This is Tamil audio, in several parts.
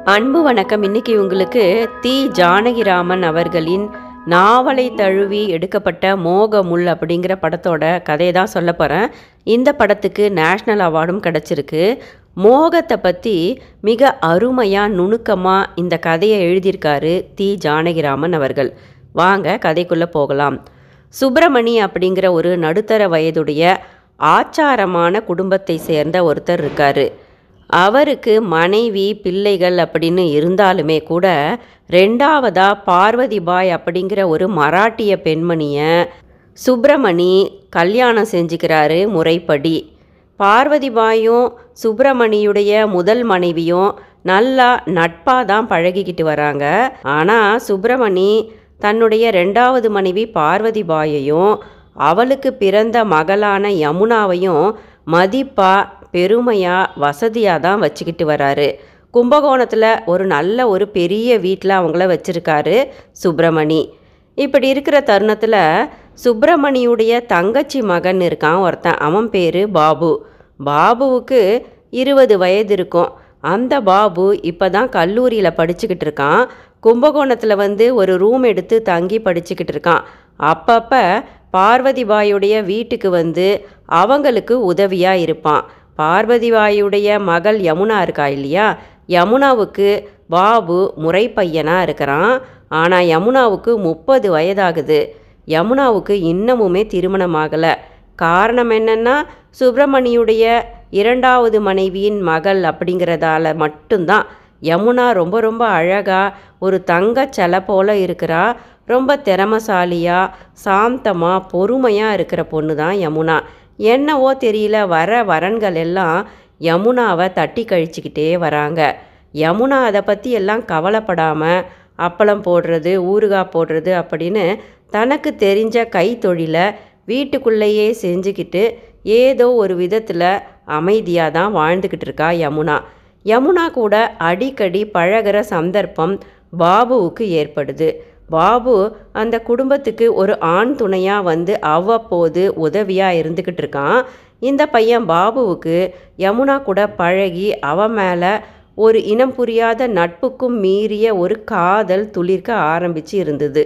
அன்பு வணக்கம். இன்னைக்கு உங்களுக்கு தி ஜானகிராமன் அவர்களின் நாவலை தழுவி எடுக்கப்பட்ட மோகமுள் அப்படிங்கிற படத்தோட கதையை தான் சொல்ல போகிறேன். இந்த படத்துக்கு நேஷ்னல் அவார்டும் கிடச்சிருக்கு. மோகத்தை பற்றி மிக அருமையாக நுணுக்கமாக இந்த கதையை எழுதியிருக்காரு தி ஜானகிராமன் அவர்கள். வாங்க கதைக்குள்ளே போகலாம். சுப்பிரமணி அப்படிங்கிற ஒரு நடுத்தர வயதுடைய ஆச்சாரமான குடும்பத்தை சேர்ந்த ஒருத்தர் இருக்கார். அவருக்கு மனைவி பிள்ளைகள் அப்படின்னு இருந்தாலுமே கூட ரெண்டாவதாக பார்வதிபாய் அப்படிங்கிற ஒரு மராட்டிய பெண்மணியை சுப்பிரமணி கல்யாணம் செஞ்சுக்கிறாரு முறைப்படி. பார்வதிபாயும் சுப்பிரமணியுடைய முதல் மனைவியும் நல்லா நட்பாக தான் பழகிக்கிட்டு வராங்க. ஆனால் சுப்பிரமணி தன்னுடைய ரெண்டாவது மனைவி பார்வதிபாயையும் அவளுக்கு பிறந்த மகளான யமுனாவையும் மதிப்பாக பெருமையாக வசதியாக தான் வச்சுக்கிட்டு வராரு. கும்பகோணத்தில் ஒரு பெரிய வீட்டில் அவங்கள வச்சுருக்காரு சுப்பிரமணி. இப்படி இருக்கிற தருணத்தில் சுப்பிரமணியுடைய தங்கச்சி மகன் இருக்கான் ஒருத்தன். அவன் பேர் பாபு. பாபுவுக்கு 20 வயது இருக்கும். அந்த பாபு இப்போ தான் கல்லூரியில் படிச்சுக்கிட்டு இருக்கான். கும்பகோணத்தில் ஒரு ரூம் எடுத்து தங்கி படிச்சுக்கிட்டு இருக்கான். அப்பப்போ பார்வதிபாயுடைய வீட்டுக்கு அவங்களுக்கு உதவியாக இருப்பான். பார்வதிபாயுடைய மகள் யமுனா இருக்கா இல்லையா, யமுனாவுக்கு பாபு முறை பையனாக இருக்கிறான். ஆனால் யமுனாவுக்கு 30 வயதாகுது. யமுனாவுக்கு இன்னமுமே திருமணம் ஆகலை. காரணம் என்னென்னா சுப்பிரமணியுடைய இரண்டாவது மனைவியின் மகள் அப்படிங்கிறதால மட்டும்தான். யமுனா ரொம்ப ரொம்ப அழகாக ஒரு தங்க செலை போல் இருக்கிறா. ரொம்ப திறமசாலியாக சாந்தமாக பொறுமையாக இருக்கிற பொண்ணு தான் யமுனா. என்னவோ தெரியல, வர வரன்கள் எல்லாம் யமுனாவை தட்டி கழிச்சிக்கிட்டே வராங்க. யமுனா அதை பற்றி எல்லாம் கவலைப்படாமல் அப்பளம் போடுறது, ஊறுகாய் போடுறது அப்படின்னு தனக்கு தெரிஞ்ச கைத்தொழிலை வீட்டுக்குள்ளேயே செஞ்சுக்கிட்டு ஏதோ ஒரு விதத்தில் அமைதியாக தான் வாழ்ந்துக்கிட்டு இருக்கா யமுனா. யமுனா கூட அடிக்கடி பழகிற சந்தர்ப்பம் பாபுவுக்கு ஏற்படுது. பாபு அந்த குடும்பத்துக்கு ஒரு ஆண் துணையாக அவ்வப்போது உதவியாக இருந்துக்கிட்டு இருக்கான். இந்த பையன் பாபுவுக்கு யமுனா கூட பழகி அவன் மேலே ஒரு இனம் புரியாத நட்புக்கும் மீறிய ஒரு காதல் துளிர்க்க ஆரம்பித்து இருந்தது.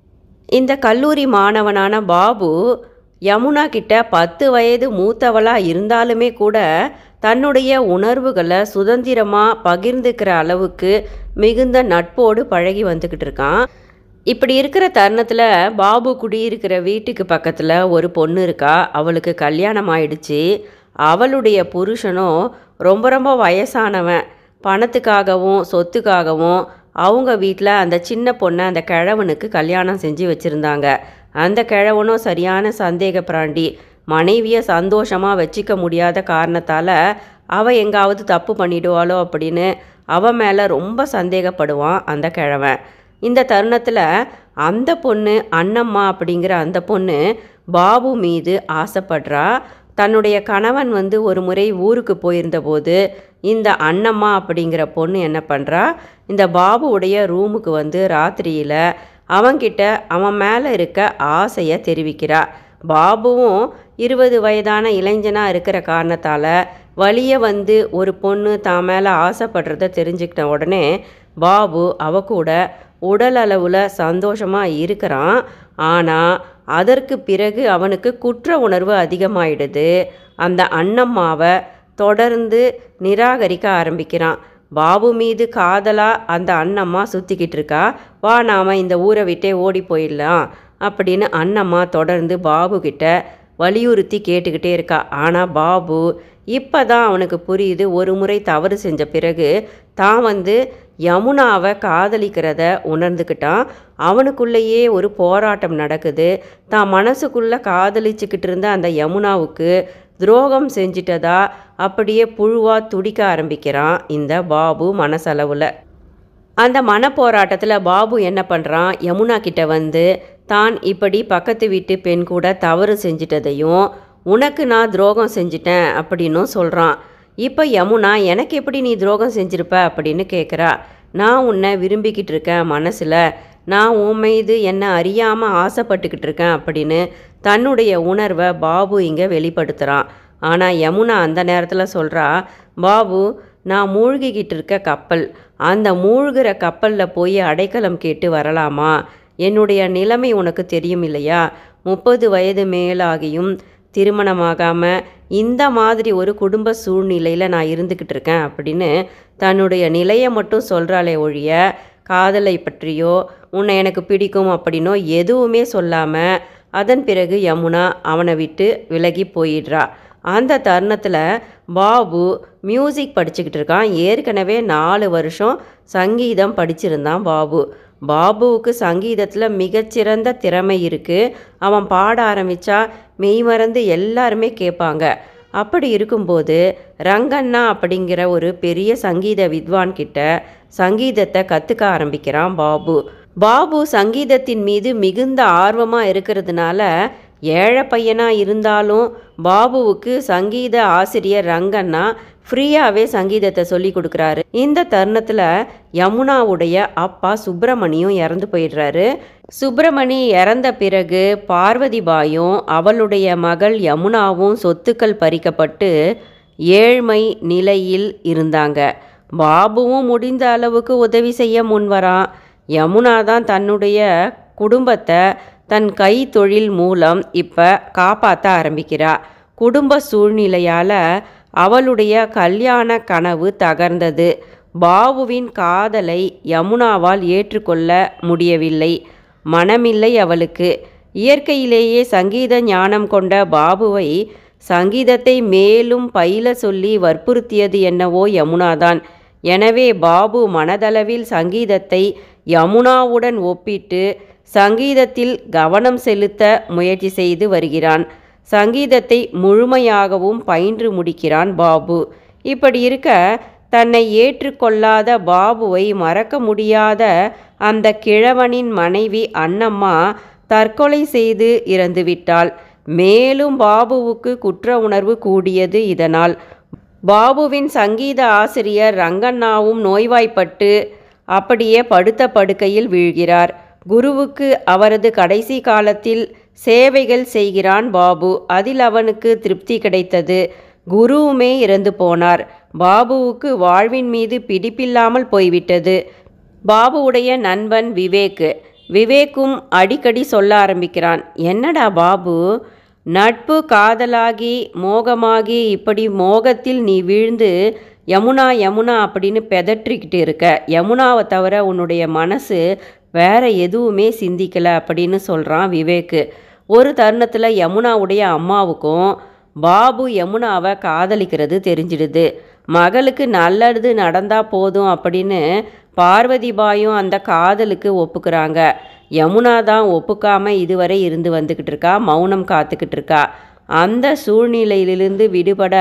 இந்த கல்லூரி மாணவனான பாபு யமுனா கிட்ட 10 வயது மூத்தவளாக இருந்தாலுமே கூட தன்னுடைய உணர்வுகளை சுதந்திரமாக பகிர்ந்துக்கிற அளவுக்கு மிகுந்த நட்போடு பழகி வந்துக்கிட்டு இருக்கான். இப்படி இருக்கிற தருணத்தில் பாபு குடியிருக்கிற வீட்டுக்கு பக்கத்தில் ஒரு பொண்ணு இருக்கா. அவளுக்கு கல்யாணம் ஆயிடுச்சு. அவளுடைய புருஷனும் ரொம்ப ரொம்ப வயசானவன். பணத்துக்காகவும் சொத்துக்காகவும் அவங்க வீட்டில் அந்த சின்ன பொண்ணை அந்த கிழவனுக்கு கல்யாணம் செஞ்சு வச்சுருந்தாங்க. அந்த கிழவனும் சரியான சந்தேக பிராண்டி. மனைவியை சந்தோஷமாக வச்சிக்க முடியாத காரணத்தால் அவள் எங்காவது தப்பு பண்ணிடுவாளோ அப்படின்னு அவன் மேலே ரொம்ப சந்தேகப்படுவான் அந்த கிழவன். இந்த தருணத்தில் அந்த பொண்ணு அண்ணம்மா அப்படிங்கிற அந்த பொண்ணு பாபு மீது ஆசைப்படுறா. தன்னுடைய கணவன் ஒரு முறை ஊருக்கு போயிருந்தபோது இந்த அண்ணம்மா அப்படிங்கிற பொண்ணு என்ன பண்ணுறா, இந்த பாபுவுடைய ரூமுக்கு ராத்திரியில் அவன்கிட்ட அவன் மேலே இருக்க ஆசையை தெரிவிக்கிறா. பாபுவும் 20 வயதான இளைஞனாக இருக்கிற காரணத்தால் வழியே ஒரு பொண்ணு தான் மேலே ஆசைப்படுறத தெரிஞ்சுக்கிட்ட உடனே பாபு அவ கூட உடல் அளவில் சந்தோஷமாக இருக்கிறான். ஆனால் அதற்கு பிறகு அவனுக்கு குற்ற உணர்வு அதிகமாயிடுது. அந்த அண்ணம்மாவை தொடர்ந்து நிராகரிக்க ஆரம்பிக்கிறான். பாபு மீது காதலாக அந்த அண்ணம்மா சுற்றிக்கிட்டு இருக்கா. வா நாம் இந்த ஊரை விட்டே ஓடி போயிடலாம் அப்படின்னு அண்ணம்மா தொடர்ந்து பாபு கிட்ட வலியுறுத்தி கேட்டுக்கிட்டே இருக்கா. ஆனால் பாபு இப்போ தான் அவனுக்கு புரியுது, ஒரு முறை தவறு செஞ்ச பிறகு தான் யமுனாவை காதலிக்கிறத உணர்ந்துக்கிட்டான். அவனுக்குள்ளேயே ஒரு போராட்டம் நடக்குது. தான் மனசுக்குள்ளே காதலிச்சுக்கிட்டு இருந்த அந்த யமுனாவுக்கு துரோகம் செஞ்சிட்டதா அப்படியே புழுவாக துடிக்க ஆரம்பிக்கிறான் இந்த பாபு மனசளவில். அந்த மனப்போராட்டத்தில் பாபு என்ன பண்ணுறான், யமுனா கிட்ட தான் இப்படி பக்கத்து வீட்டு பெண் கூட தவறு செஞ்சிட்டதையும் உனக்கு நான் துரோகம் செஞ்சிட்டேன் அப்படின்னும் சொல்கிறான். இப்போ யமுனா எனக்கு எப்படி நீ துரோகம் செஞ்சிருப்ப அப்படின்னு கேட்குறா. நான் உன்னை விரும்பிக்கிட்டு இருக்கேன், மனசில் நான் உன் மீது என்னை அறியாமல் ஆசைப்பட்டுக்கிட்டு இருக்கேன் அப்படின்னு தன்னுடைய உணர்வை பாபு இங்கே வெளிப்படுத்துகிறான். ஆனால் யமுனா அந்த நேரத்தில் சொல்கிறா, பாபு நான் மூழ்கிக்கிட்டு இருக்க கப்பல், அந்த மூழ்கிற கப்பலில் போய் அடைக்கலம் கேட்டு வரலாமா? என்னுடைய நிலைமை உனக்கு தெரியும் இல்லையா? 30 வயது மேலாகியும் திருமணமாகாமல் இந்த மாதிரி ஒரு குடும்ப சூழ்நிலையில் நான் இருந்துக்கிட்டு இருக்கேன் அப்படின்னு தன்னுடைய நிலையை மட்டும் சொல்கிறாளே ஒழிய காதலை பற்றியோ உன்னை எனக்கு பிடிக்கும் அப்படின்னோ எதுவுமே சொல்லாமல் அதன் பிறகு யமுனா அவனை விட்டு விலகி போயிடுறா. அந்த தருணத்தில் பாபு மியூசிக் படிச்சுக்கிட்டு இருக்கான். ஏற்கனவே 4 வருஷம் சங்கீதம் படிச்சிருந்தான் பாபு. பாபுவுக்கு சங்கீதத்தில் மிகச்சிறந்த திறமை இருக்குது. அவன் பாட ஆரம்பித்தா மெய்மறந்து எல்லாருமே கேட்பாங்க. அப்படி இருக்கும்போது ரங்கண்ணா அப்படிங்கிற ஒரு பெரிய சங்கீத வித்வான் கிட்ட சங்கீதத்தை கற்றுக்க ஆரம்பிக்கிறான் பாபு. பாபு சங்கீதத்தின் மீது மிகுந்த ஆர்வமாக இருக்கிறதுனால ஏழை பையனாக இருந்தாலும் பாபுவுக்கு சங்கீத ஆசிரியர் ரங்கண்ணா ஃப்ரீயாகவே சங்கீதத்தை சொல்லி கொடுக்குறாரு. இந்த தருணத்தில் யமுனாவுடைய அப்பா சுப்பிரமணியும் இறந்து போயிடுறாரு. சுப்பிரமணி இறந்த பிறகு பார்வதிபாயும் அவளுடைய மகள் யமுனாவும் சொத்துக்கள் பறிக்கப்பட்டு ஏழ்மை நிலையில் இருந்தாங்க. பாபுவும் முடிந்த அளவுக்கு உதவி செய்ய முன்வரான். யமுனா தான் தன்னுடைய குடும்பத்தை தன் கை தொழில் மூலம் இப்போ காப்பாற்ற ஆரம்பிக்கிறா. குடும்ப சூழ்நிலையால் அவளுடைய கல்யாண கனவு தகர்ந்தது. பாபுவின் காதலை யமுனாவால் ஏற்றுக்கொள்ள முடியவில்லை. மனமில்லை அவளுக்கு. இயற்கையிலேயே சங்கீத ஞானம் கொண்ட பாபுவை சங்கீதத்தை மேலும் பயில சொல்லி வற்புறுத்தியது என்னவோ யமுனாதான். எனவே பாபு மனதளவில் சங்கீதத்தை யமுனாவுடன் ஒப்பிட்டு சங்கீதத்தில் கவனம் செலுத்த முயற்சி செய்து வருகிறான். சங்கீதத்தை முழுமையாகவும் பயின்று முடிக்கிறான் பாபு. இப்படி இருக்க தன்னை ஏற்றுக்கொள்ளாத பாபுவை மறக்க முடியாத அந்த கிழவனின் மனைவி அன்னம்மா தற்கொலை செய்து இறந்துவிட்டாள். மேலும் பாபுவுக்கு குற்ற உணர்வு கூடியது. இதனால் பாபுவின் சங்கீத ஆசிரியர் ரங்கண்ணாவும் நோய்வாய்ப்பட்டு அப்படியே படுத்த படுக்கையில் வீழ்கிறார். குருவுக்கு அவரது கடைசி காலத்தில் சேவைகள் செய்கிறான் பாபு. அதில் அவனுக்கு திருப்தி கிடைத்தது. குருவுமே இறந்து போனார். பாபுவுக்கு வாழ்வின் மீது பிடிப்பில்லாமல் போய்விட்டது. பாபுவுடைய நண்பன் விவேக்கும் அடிக்கடி சொல்ல ஆரம்பிக்கிறான். என்னடா பாபு, நட்பு காதலாகி மோகமாகி இப்படி மோகத்தில் நீ வீழ்ந்து யமுனா யமுனா அப்படின்னு பெதற்றிக்கிட்டு இருக்க. யமுனாவை தவிர உன்னுடைய மனசு வேற எதுவுமே சிந்திக்கலை அப்படின்னு சொல்கிறான் விவேக்கு. ஒரு தருணத்தில் யமுனாவுடைய அம்மாவுக்கும் பாபு யமுனாவை காதலிக்கிறது தெரிஞ்சிடுது. மகளுக்கு நல்லது நடந்தால் போதும் அப்படின்னு பார்வதிபாயும் அந்த காதலுக்கு ஒப்புக்கிறாங்க. யமுனா தான் ஒப்புக்காமல் இதுவரை இருந்து வந்துக்கிட்டு இருக்கா, மௌனம் காத்துக்கிட்டு இருக்கா. அந்த சூழ்நிலையிலிருந்து விடுபட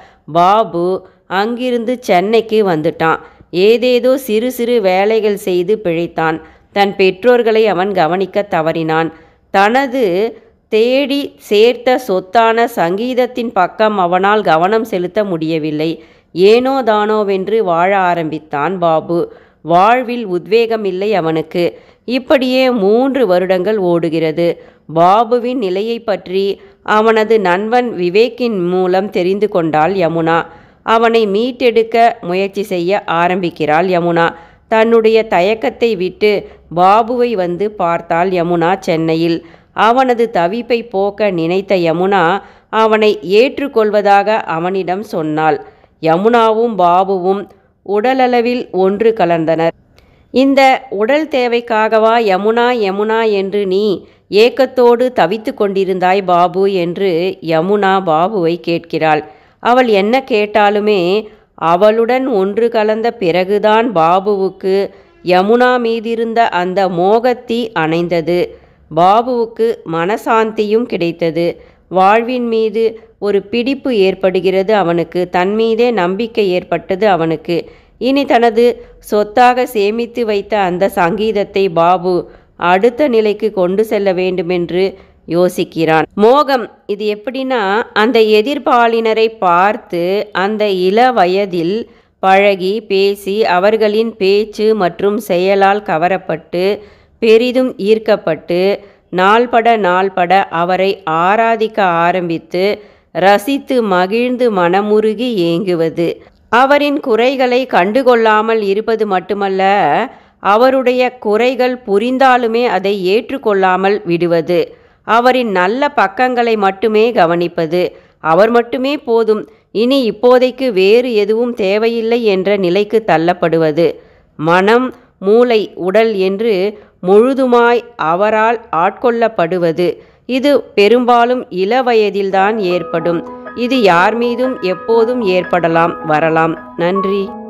பாபு அங்கிருந்து சென்னைக்கு வந்துட்டான். ஏதேதோ சிறு சிறு வேலைகள் செய்து பிழைத்தான். தன் பெற்றோர்களை அவன் கவனிக்க தவறினான். தனது தேடி சேர்த்த சொத்தான சங்கீதத்தின் பக்கம் அவனால் கவனம் செலுத்த முடியவில்லை. ஏனோ தானோவென்று வாழ ஆரம்பித்தான் பாபு. வாழ்வில் உத்வேகம் இல்லை அவனுக்கு. இப்படியே 3 வருடங்கள் ஓடுகிறது. பாபுவின் நிலையை பற்றி அவனது நண்பன் விவேக்கின் மூலம் தெரிந்து கொண்டாள் யமுனா. அவனை மீட்டெடுக்க முயற்சி செய்ய ஆரம்பிக்கிறாள் யமுனா. தன்னுடைய தயக்கத்தை விட்டு பாபுவை வந்து பார்த்தாள் யமுனா சென்னையில். அவனது தவிப்பை போக்க நினைத்த யமுனா அவனை ஏற்றுக்கொள்வதாக அவனிடம் சொன்னாள். யமுனாவும் பாபுவும் உடலளவில் ஒன்று கலந்தனர். இந்த உடல் தேவைக்காகவா யமுனா யமுனா என்று நீ ஏக்கத்தோடு தவித்து கொண்டிருந்தாய் பாபு என்று யமுனா பாபுவை கேட்கிறாள். அவள் என்ன கேட்டாலுமே அவளுடன் ஒன்று கலந்த பிறகுதான் பாபுவுக்கு யமுனா மீதிருந்த அந்த மோகத்தீ அணைந்தது. பாபுவுக்கு மனசாந்தியும் கிடைத்தது. வாழ்வின் மீது ஒரு பிடிப்பு ஏற்படுகிறது அவனுக்கு. தன் மீதே நம்பிக்கை ஏற்பட்டது அவனுக்கு. இனி தனது சொத்தாக சேமித்து வைத்த அந்த சங்கீதத்தை பாபு அடுத்த நிலைக்கு கொண்டு செல்ல வேண்டுமென்று யோசிக்கிறான். மோகம் இது எப்படின்னா, அந்த எதிர்பாலினரை பார்த்து அந்த இள வயதில் பழகி பேசி அவர்களின் பேச்சு மற்றும் செயலால் கவரப்பட்டு பெரிதும் ஈர்க்கப்பட்டு நாள்பட அவரை ஆராதிக்க ஆரம்பித்து ரசித்து மகிழ்ந்து மனமுருகி ஏங்குவது. அவரின் குறைகளை கண்டுகொள்ளாமல் இருப்பது மட்டுமல்ல, அவருடைய குறைகள் புரிந்தாலுமே அதை ஏற்றுக்கொள்ளாமல் விடுவது, அவரின் நல்ல பக்கங்களை மட்டுமே கவனிப்பது, அவர் மட்டுமே போதும், இனி இப்போதைக்கு வேறு எதுவும் தேவையில்லை என்ற நிலைக்கு தள்ளப்படுவது, மனம், மூளை, உடல் என்று முழுதுமாய் அவரால் ஆட்கொள்ளப்படுவது, இது பெரும்பாலும் இளவயதில்தான் ஏற்படும். இது யார் மீதும் எப்போதும் ஏற்படலாம், வரலாம். நன்றி.